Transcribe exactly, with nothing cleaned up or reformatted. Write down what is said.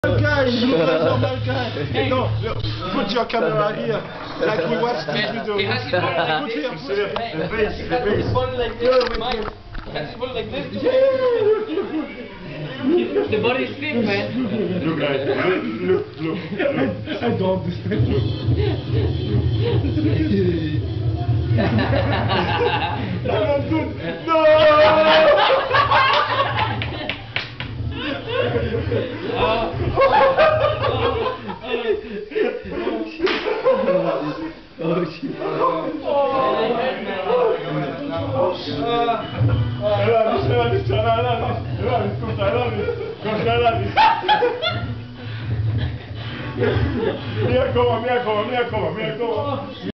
Guy, you look like normal guy. Hey. No, look, put your camera here, like we watched this video. He has his body like Put this. here, put here. Hey, The face, he the has his face. body like this, Mike. He has his body like this. The body is thick, man. Look, guys, look, look, look. I don't understand. That's not good. No! Oh shit. Mira cómo, mira cómo, mira cómo, mira cómo.